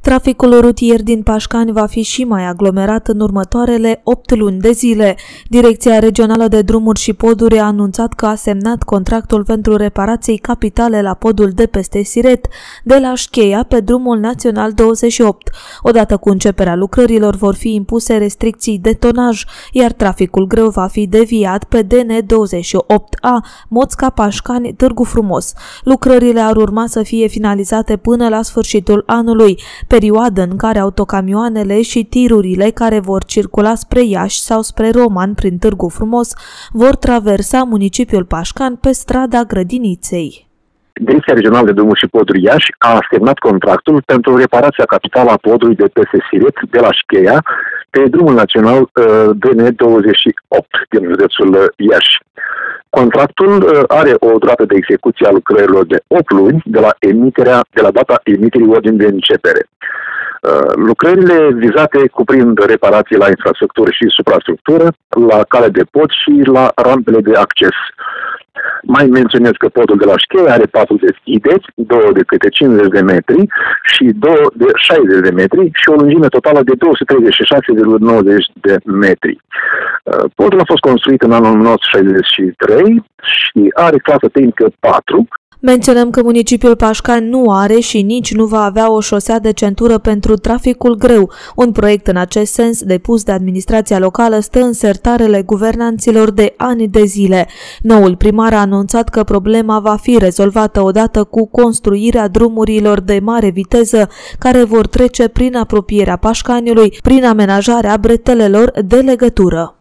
Traficul rutier din Pașcani va fi și mai aglomerat în următoarele 8 luni de zile. Direcția Regională de Drumuri și Poduri a anunțat că a semnat contractul pentru reparații capitale la podul de peste Siret, de la Șcheia pe drumul național 28. Odată cu începerea lucrărilor vor fi impuse restricții de tonaj, iar traficul greu va fi deviat pe DN28A, Moțca-Pașcani, Târgu Frumos. Lucrările ar urma să fie finalizate până la sfârșitul anului, perioadă în care autocamioanele și tirurile care vor circula spre Iași sau spre Roman prin Târgu Frumos vor traversa municipiul Pașcan pe strada Grădiniței. Direcția Regională de Drumuri și Poduri Iași a semnat contractul pentru reparația capitală a podului de peste Siret, de la Șcheia, pe drumul național DN28 din județul Iași. Contractul are o durată de execuție a lucrărilor de 8 luni de la data emiterii ordinii de începere. Lucrările vizate cuprind reparații la infrastructură și suprastructură, la cale de pod și la rampele de acces. Mai menționez că podul de la Șcheia are 4 deschideri, 2 de câte 50 de metri și 2 de 60 de metri și o lungime totală de 236,90 de metri. Podul a fost construit în anul 1963 și are clasă tehnică 4. Menționăm că municipiul Pașcani nu are și nici nu va avea o șosea de centură pentru traficul greu. Un proiect în acest sens depus de administrația locală stă în sertarele guvernanților de ani de zile. Noul primar a anunțat că problema va fi rezolvată odată cu construirea drumurilor de mare viteză care vor trece prin apropierea Pașcaniului, prin amenajarea bretelelor de legătură.